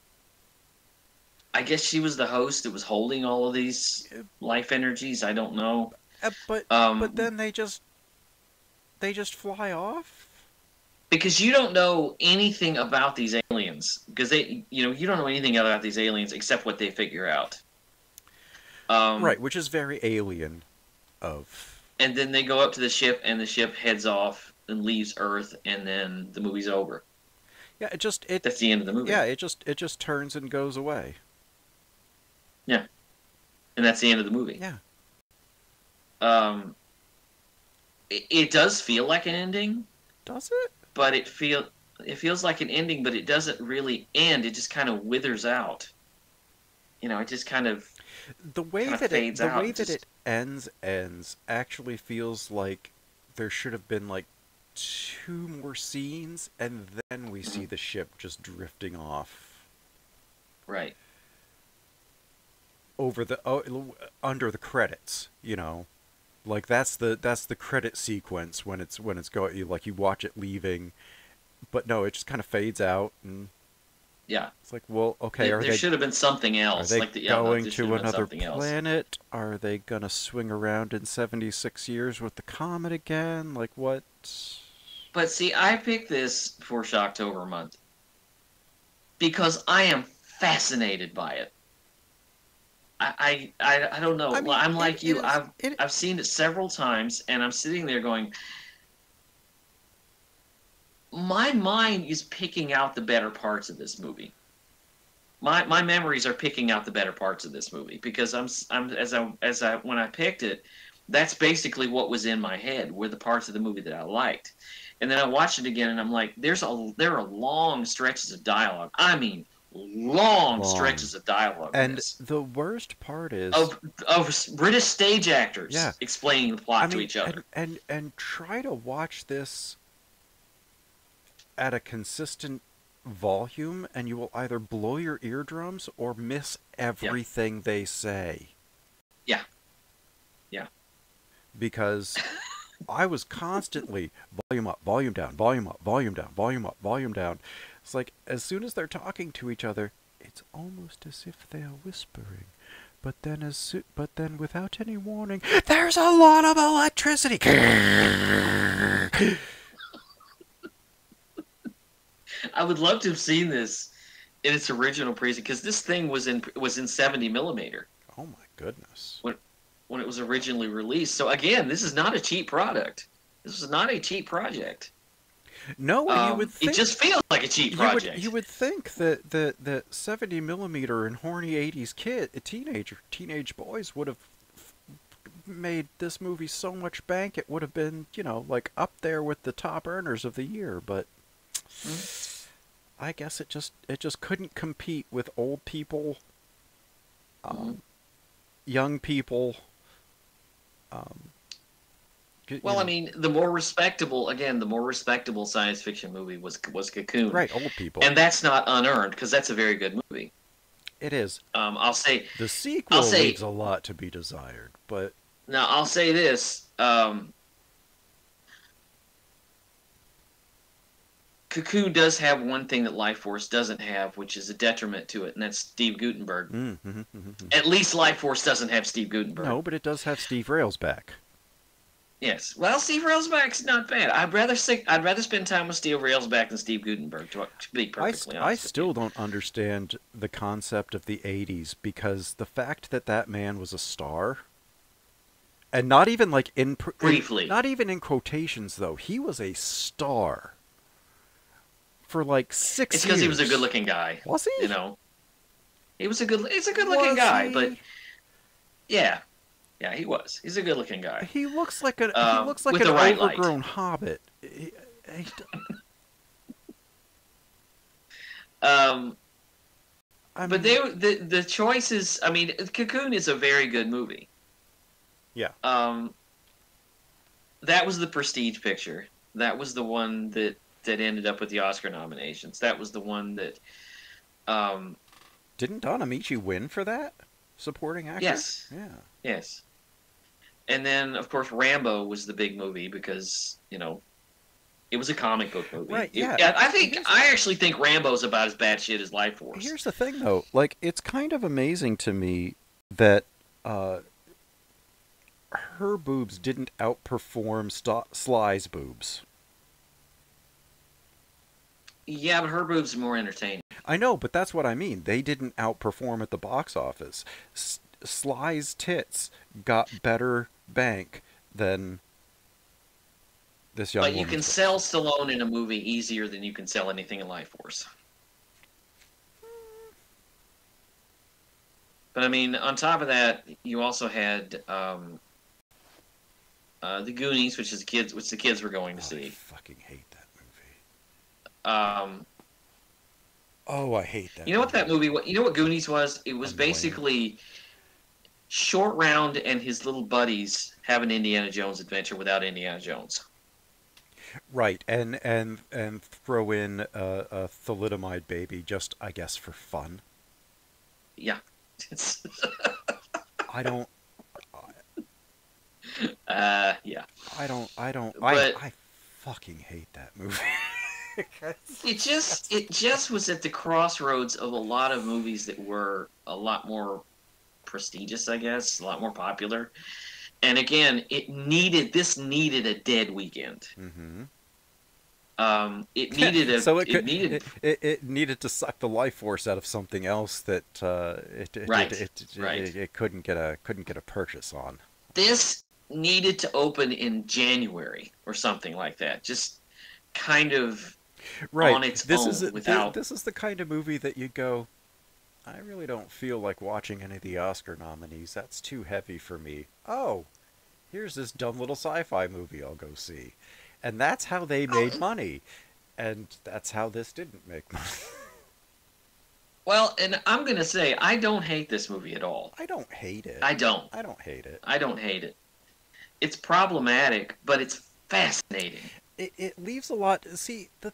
I guess she was the host that was holding all of these life energies. I don't know. Uh, but Um, but then they just they just fly off? Because you don't know anything about these aliens. Because they, you know, you don't know anything about these aliens except what they figure out. Um, Right, which is very alien of. And then they go up to the ship, and the ship heads off and leaves Earth, and then the movie's over. Yeah, it just it. That's the end of the movie. Yeah, it just it just turns and goes away. Yeah. And that's the end of the movie. Yeah. Um, it, it does feel like an ending, Does it? but it feel it feels like an ending, but it doesn't really end. It just kind of withers out. You know, it just kind of The way kinda that it, fades the out, way that just- it ends ends actually feels like there should have been like two more scenes, and then we see the ship just drifting off right. over the oh, under the credits. You know, like that's the that's the credit sequence when it's when it's going. You, like you watch it leaving, but no, it just kind of fades out, and Yeah. it's like, well, okay, there are there they should have been something are else. they like the, yeah, no, going there should to have been another something else. planet? Are they gonna swing around in seventy-six years with the comet again? Like what? But see, I picked this for Shock-tober month because I am fascinated by it. I I, I, I don't know. I mean, I'm like it you. is- I've it- I've seen it several times, and I'm sitting there going, my mind is picking out the better parts of this movie. My my memories are picking out the better parts of this movie because I'm I'm as I as I when I picked it, that's basically what was in my head were the parts of the movie that I liked. And then I watched it again, and I'm like, there's a there are long stretches of dialogue. I mean, long, Long. stretches of dialogue. in And this. the worst part is, of of British stage actors Yeah. explaining the plot I to mean, each other. and, and and try to watch this at a consistent volume, and you will either blow your eardrums or miss everything they say. Yeah. Yeah. Because I was constantly volume up, volume down, volume up, volume down, volume up, volume down. It's like as soon as they're talking to each other, it's almost as if they are whispering. But then, as soo- but then, without any warning, there's a lot of electricity. I would love to have seen this in its original presentation because this thing was in was in seventy millimeter Oh my goodness! when when it was originally released. So again, this is not a cheap product. This is not a cheap project. No, and you Um, would think it just feels like a cheap you project. would you would think that that that seventy millimeter and horny eighties kid, teenager, teenage boys would have made this movie so much bank it would have been, you know, like up there with the top earners of the year, but I guess it just it just couldn't compete with old people, um, Mhm. young people. Um, you Well, know, I mean, the more respectable, again, the more respectable science fiction movie was was Cocoon, right, old people. and that's not unearned because that's a very good movie. It is. Um, I'll say The sequel say- leaves a lot to be desired, but now. I'll say this: um, Cocoon does have one thing that Lifeforce doesn't have, which is a detriment to it, and that's Steve Gutenberg. mm, mhm, mhm, mhm. At least Lifeforce doesn't have Steve Gutenberg. no, but it does have Steve Railsback. Yes. Well, Steve Railsback's not bad. I'd rather stick, I'd rather spend time with Steve Railsback than Steve Gutenberg. To, to be I, perfectly st- honest. I with still you. don't understand the concept of the eighties because the fact that that man was a star, and not even like in, pr- in Briefly. not even in quotations though, he was a star for like six It's years. because he was a good-looking guy. Was he? You know, he was a good. He's a good-looking Was guy, he? but yeah, yeah, he was. He's a good-looking guy. He looks like a he Um, looks like with an the right light. overgrown hobbit. He- he d- Um, I but mean, they the the choices. I mean, Cocoon is a very good movie. Yeah. Um, that was the prestige picture. That was the one that that ended up with the Oscar nominations. That was the one that Um, Didn't Don Amici win for that supporting actor? yes, Yeah. yes. And then, of course, Rambo was the big movie because, you know, it was a comic book movie. Right, It- yeah. I think Here's- I actually think Rambo's about as bad shit as Life Force. Here's the thing, though. Like, it's kind of amazing to me that uh, her boobs didn't outperform St- Sly's boobs. Yeah, but her boobs are more entertaining. I know, but that's what I mean. They didn't outperform at the box office. S- Sly's tits got better bank than this young But you woman's can boobs. sell Stallone in a movie easier than you can sell anything in Life Force. But I mean, on top of that, you also had um, uh, the Goonies, which is kids, which the kids were going to Oh, I see. fucking hate that movie. Um, Oh, I hate that. you know what that movie? What you know what Goonies was? It was Annoying. basically Short Round and his little buddies have an Indiana Jones adventure without Indiana Jones. Right, and and and throw in a, a thalidomide baby, just I guess for fun. Yeah. It's, I don't, uh, yeah. I don't, I don't, But- I, I fucking hate that movie. It just it just was at the crossroads of a lot of movies that were a lot more prestigious, I guess, a lot more popular. And again, it needed this needed a dead weekend. Mm-hmm. Um, it needed a so it, it, could, needed it, it it needed to suck the life force out of something else that uh, it it, Right, it, it, it, right. it, it couldn't get a couldn't get a purchase on. this needed to open in January or something like that. Just kind of Right. on its this own is a- without- this is the kind of movie that you go, I really don't feel like watching any of the Oscar nominees. That's too heavy for me. Oh, here's this dumb little sci-fi movie I'll go see. And that's how they made money. And that's how this didn't make money. well, and I'm gonna say I don't hate this movie at all. I don't hate it. I don't. I don't hate it. I don't hate it. It's problematic, but it's fascinating. It it leaves a lot. See, the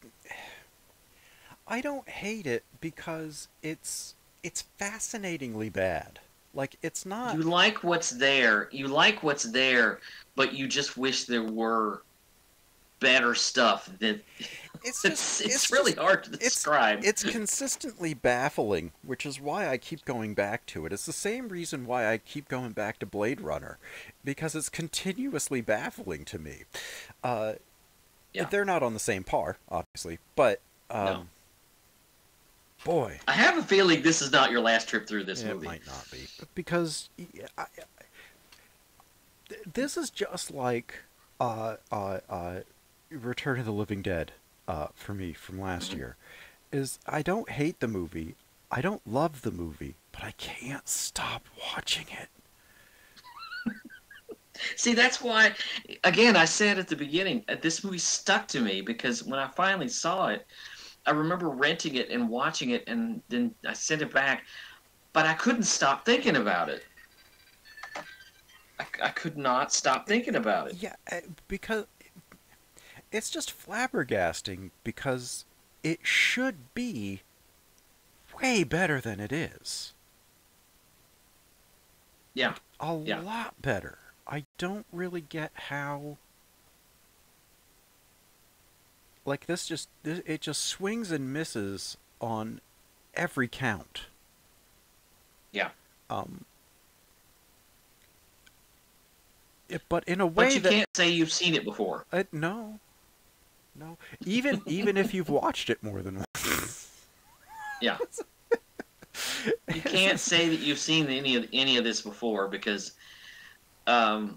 I don't hate it because it's it's fascinatingly bad. Like it's not. You like what's there. You like what's there, but you just wish there were better stuff. That It's it's just it's, it's really just- hard to it's describe. it's consistently baffling, which is why I keep going back to it. It's the same reason why I keep going back to Blade Runner, because it's continuously baffling to me. Uh, Yeah. They're not on the same par, obviously, but um, No. boy, I have a feeling this is not your last trip through this it movie. might not be, because y- I, I- th- this is just like uh, uh, uh, Return of the Living Dead uh, for me from last Mm-hmm. year. Is I don't hate the movie, I don't love the movie, but I can't stop watching it. See, that's why, again, I said at the beginning, uh, this movie stuck to me because when I finally saw it, I remember renting it and watching it, and then I sent it back, but I couldn't stop thinking about it. I, I could not stop thinking about it. Yeah, uh, because it's just flabbergasting because it should be way better than it is. Yeah. A Yeah. lot better. I don't really get how. Like this, just this, it just swings and misses on every count. Yeah. Um. It, but in a way But you that can't say you've seen it before. uh, no, no. Even even if you've watched it more than once. Yeah. You can't say that you've seen any of any of this before because um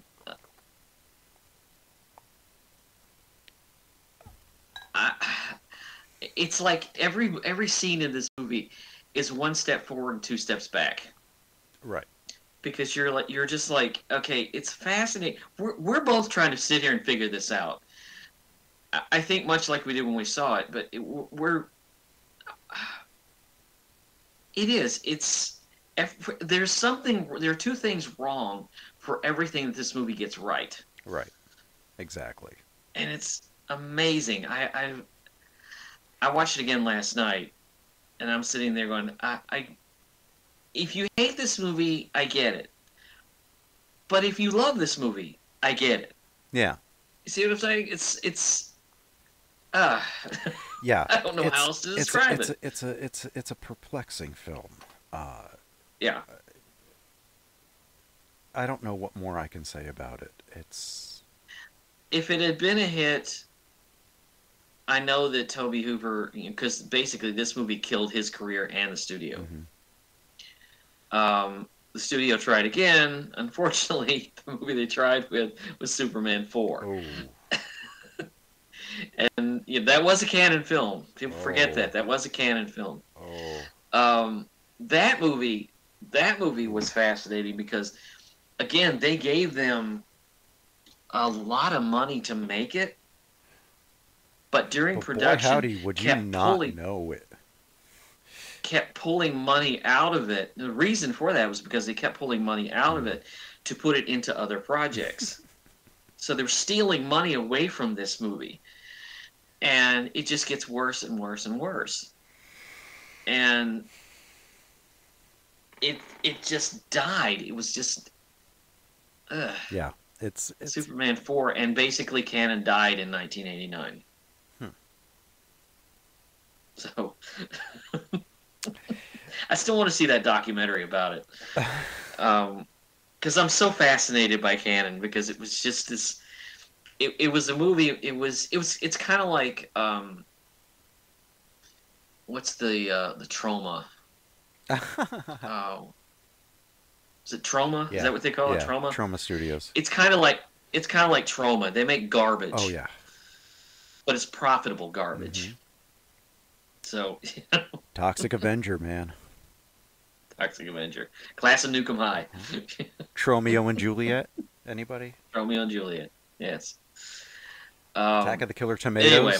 I, it's like every every scene in this movie is one step forward and two steps back Right. because you're like you're just like okay, it's fascinating. We're we're both trying to sit here and figure this out. I, I think much like we did when we saw it, but it, we're it is. It's ev- there's something. There are two things wrong for everything that this movie gets right, Right. Exactly. and it's amazing. I I, I watched it again last night, and I'm sitting there going, I, I, if you hate this movie, I get it. But if you love this movie, I get it. Yeah. You see what I'm saying? It's it's. Uh, Yeah. I don't know it's, how else to it's describe a, it's it. A, it's a it's a, it's a perplexing film. Uh, Yeah. I don't know what more I can say about it. It's. If it had been a hit, I know that Tobe Hooper, because basically this movie killed his career and the studio. Mm-hmm. Um, the studio tried again. Unfortunately, the movie they tried with was Superman four. Oh. And you know, that was a KANE film. People Oh. forget that. That was a KANE film. Oh. Um, that movie, that movie was fascinating because, again, they gave them a lot of money to make it, but during But production, boy, howdy, would you kept not pulling, know it? kept pulling money out of it. The reason for that was because they kept pulling money out of it to put it into other projects. So they were stealing money away from this movie. And it just gets worse and worse and worse. And it it just died. It was just ugh. Yeah, it's, it's Superman four, and basically KANE died in nineteen eighty-nine. Hmm. So I still want to see that documentary about it. Um, because I'm so fascinated by KANE, because it was just this. It, it was a movie. It was it was it's kind of like um, what's the uh, the trauma? Oh, is it Trauma? Yeah. Is that what they call yeah. it? Trauma. Trauma Studios. It's kind of like it's kind of like Trauma. They make garbage. Oh yeah. But it's profitable garbage. Mm-hmm. So, Toxic Avenger, man. Toxic Avenger, Class of Nukem High, Tromeo and Juliet. Anybody? Romeo and Juliet. Yes. Um, Attack of the Killer Tomatoes. Anyway,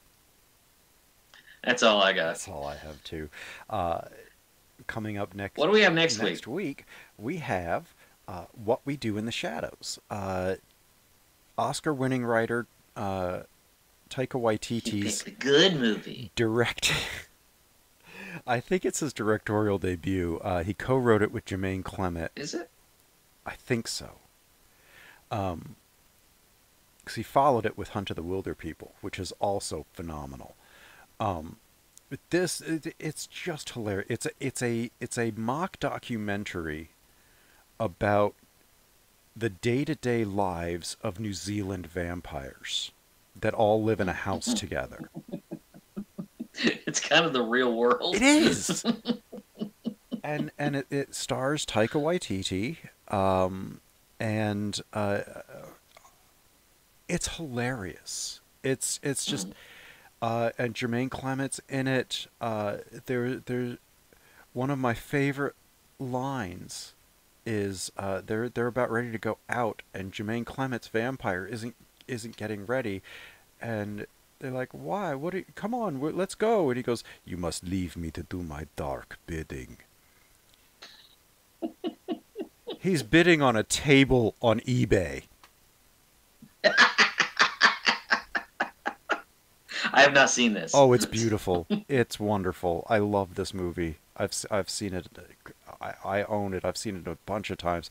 that's all I got. That's all I have too. Uh, coming up next. What do we have next, next week? week? We have uh, What We Do in the Shadows. Uh, Oscar-winning writer uh, Taika You Waititi's picked a good movie. direct. I think it's his directorial debut. Uh, he co-wrote it with Jermaine Clement. Is it? I think so. Um, because he followed it with Hunt of the Wilder People, which is also phenomenal. Um, but this it, it's just hilarious. It's a it's a it's a mock documentary about the day-to-day lives of New Zealand vampires that all live in a house together. It's kind of the real world. It is. and and it, it stars Taika Waititi, um, and uh, it's hilarious. It's it's just, uh, and Jermaine Clement's in it. Uh, there there, one of my favorite lines is uh, they're they're about ready to go out, and Jermaine Clement's vampire isn't isn't getting ready, and they're like, why? What? Are you, come on, we're, let's go. And he goes, you must leave me to do my dark bidding. He's bidding on a table on eBay. I have not seen this. Oh, it's beautiful. It's wonderful. I love this movie. I've s- I've seen it. I, I own it. I've seen it a bunch of times.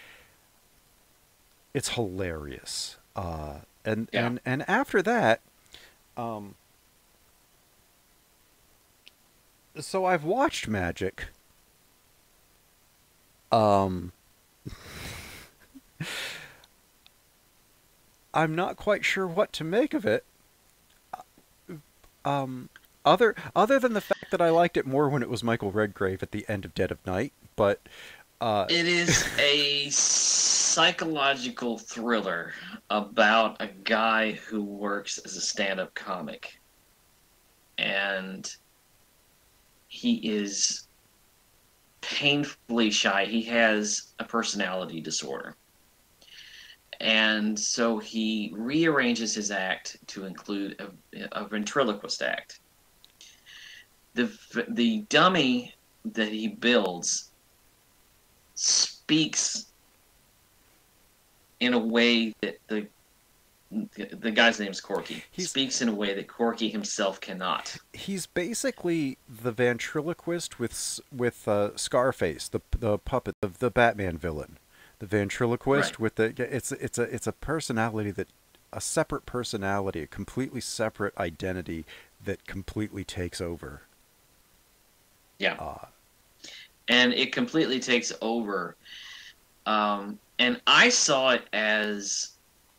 It's hilarious. Uh, and, Yeah. and and after that, um, so I've watched Magic. Um, I'm not quite sure what to make of it. Um, other other than the fact that I liked it more when it was Michael Redgrave at the end of Dead of Night, but uh, It is a psychological thriller about a guy who works as a stand-up comic. And he is painfully shy. He has a personality disorder. And so he rearranges his act to include a, a ventriloquist act. The, the dummy that he builds speaks in a way that the The guy's name's Corky. He He's- speaks in a way that Corky himself cannot. He's basically the ventriloquist with s- with uh, Scarface, the the puppet, the, the Batman villain. The ventriloquist Right. with the it's it's a it's a personality that a separate personality, a completely separate identity that completely takes over. Yeah. Uh, And it completely takes over. Um, and I saw it as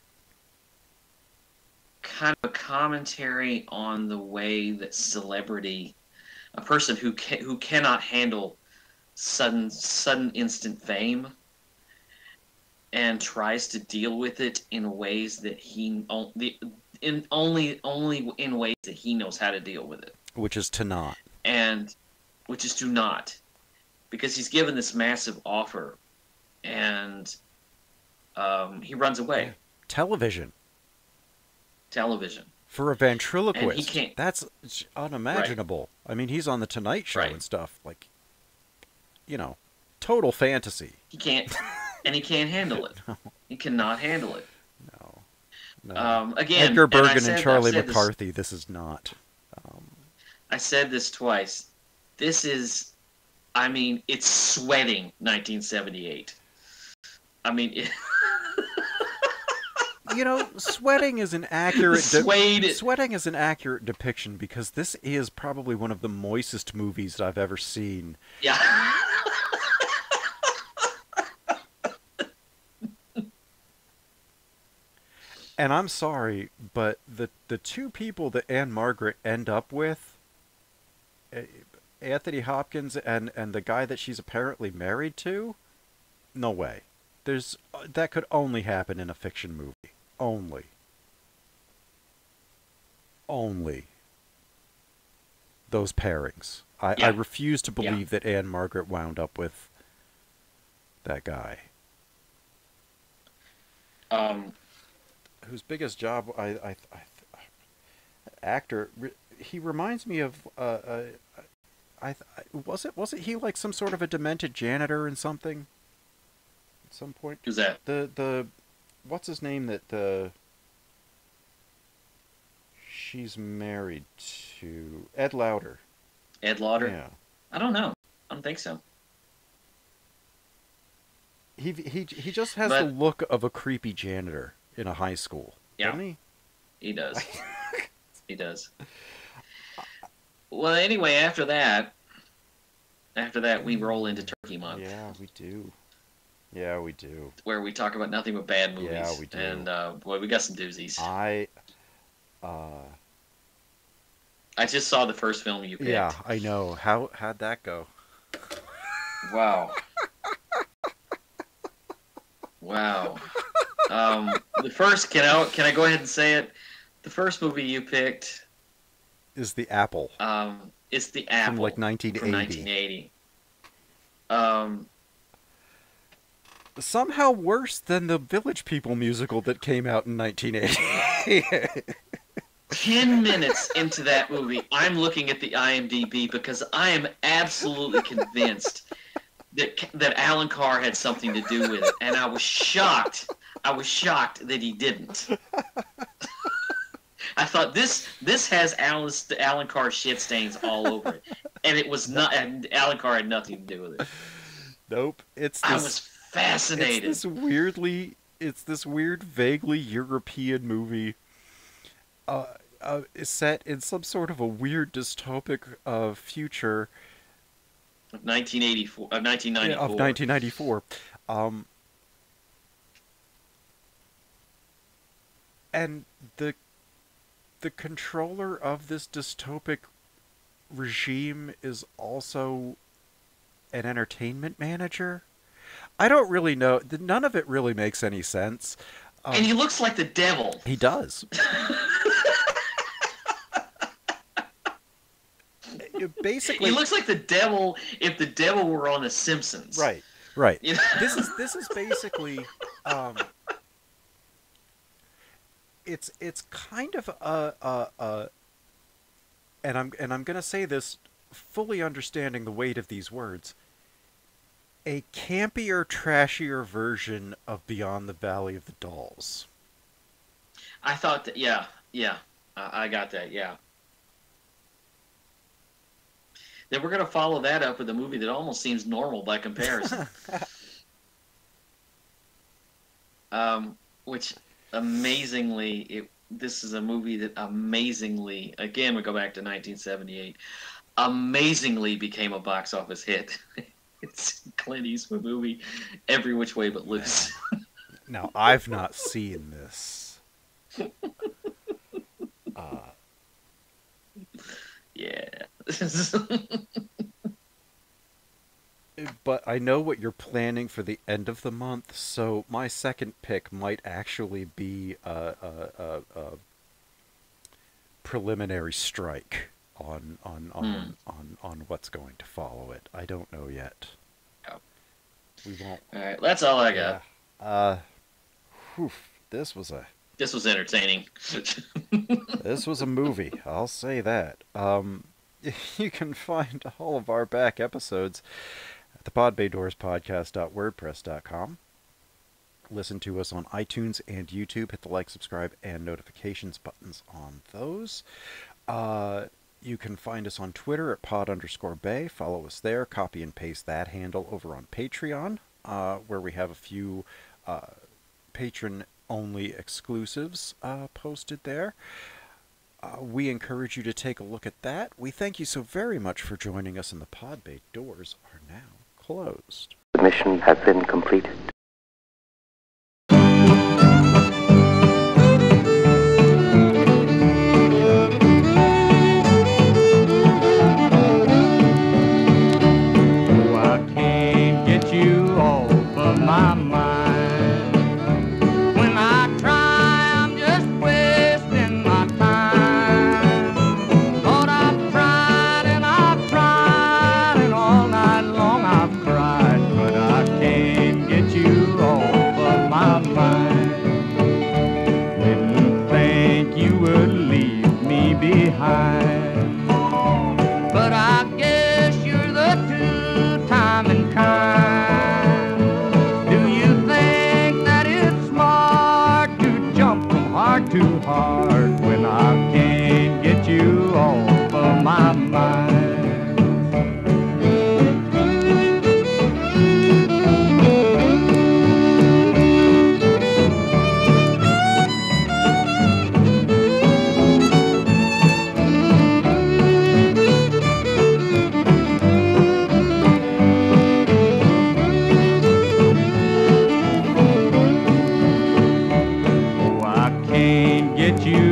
kind of a commentary on the way that celebrity, a person who ca- who cannot handle sudden sudden instant fame, and tries to deal with it in ways that he on- the in only only in ways that he knows how to deal with it, which is to not. and which is to not, because he's given this massive offer, and um, he runs away. Television. Television. For a ventriloquist, And he can't- that's unimaginable. I mean, he's on the Tonight Show Right. and stuff. Like, you know, total fantasy. He can't, and he can't handle it. He cannot handle it. No, no. Um, again, Edgar and I Bergen and, said- I've Charlie said this- McCarthy. This, is not. Um, I said this twice. This is, I mean, it's sweating nineteen seventy-eight. I mean, it, you know, sweating is an accurate. de- Suede- sweating is an accurate depiction because this is probably one of the moistest movies that I've ever seen. yeah. And I'm sorry, but the the two people that Anne Margaret end up with, eh, Anthony Hopkins and and the guy that she's apparently married to, no way. There's that could only happen in a fiction movie. Only. Only. Those pairings. I, Yeah. I refuse to Yeah. believe that Anne Margaret wound up with that guy. Um, Whose biggest job I, I, I actor re- he reminds me of uh, uh I, I was it wasn't he like some sort of a demented janitor in something at some point? who's that? The the what's his name that the she's married to? Ed Lauder. Ed Lauder? Yeah. I don't know. I don't think so. He he he just has But- the look of a creepy janitor in a high school. Yeah. Doesn't he? He does. He does. Well, anyway, after that, after that, we roll into Turkey Month, Yeah, we do. Yeah, we do. where we talk about nothing but bad movies. Yeah, we do. And uh, boy, we got some doozies. I uh I just saw the first film you picked. yeah, I know. How how'd that go? Wow. Wow. Um, the first, can I can I go ahead and say it? The first movie you picked Is the Apple um, is The Apple from like nineteen eighty. from nineteen eighty. Um, Somehow worse than the Village People musical that came out in nineteen eighty. ten minutes into that movie, I'm looking at the I M D B because I am absolutely convinced that that Alan Carr had something to do with it, and I was shocked. I was shocked that he didn't. I thought this this has Alan Alan Carr shit stains all over it, and it was not. And Alan Carr had nothing to do with it. Nope. It's I this, was fascinated. It's this weirdly it's this weird vaguely European movie uh, uh is set in some sort of a weird dystopic uh future nineteen eighty-four, uh, nineteen ninety-four. of nineteen ninety-four. Um and the the controller of this dystopic regime is also an entertainment manager. I don't really know. None of it really makes any sense. Um, And he looks like the devil. he does. Basically, He looks like the devil if the devil were on The Simpsons. right, right. You know? This is this is basically. Um, it's it's kind of a, a, a and I'm and I'm gonna say this fully understanding the weight of these words. A campier, trashier version of Beyond the Valley of the Dolls. I thought that, yeah, yeah, I I got that, yeah. Then we're going to follow that up with a movie that almost seems normal by comparison. um, which amazingly, it, this is a movie that amazingly, again, we go back to nineteen seventy-eight, amazingly became a box office hit. It's Clint Eastwood movie, Every Which Way But Loose. Now, I've not seen this. Uh, Yeah. but I know what you're planning for the end of the month, so my second pick might actually be a, a, a, a preliminary strike on on on, Hmm. on on what's going to follow it. I don't know yet. Yeah. We won't. All right, that's all I got. Yeah. Uh, whew, this was a This was entertaining. this was a movie. I'll say that. Um, you can find all of our back episodes at the podbaydoors podcast dot wordpress dot com. Listen to us on iTunes and YouTube. Hit the like, subscribe, and notifications buttons on those. Uh, you can find us on Twitter at pod underscore bay. Follow us there. Copy and paste that handle over on Patreon, uh, where we have a few uh, patron-only exclusives uh, posted there. Uh, we encourage you to take a look at that. We thank you so very much for joining us, and the pod bay doors are now closed. The mission has been completed. Oh, I can't get you off of my mind. When I try, I'm just wasting my time. Lord, I've tried and I've tried, and all night long I've cried, but I can't get you off of my mind. Didn't think you would leave me behind, but I guess you're the two-timing kind. Do you think that it's smart to jump from heart to heart when I can't get you off of my mind? Oh, I can't get you